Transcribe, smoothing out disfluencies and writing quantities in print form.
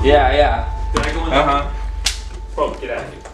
Yeah, yeah. Did I go in there? Bro, get out of here.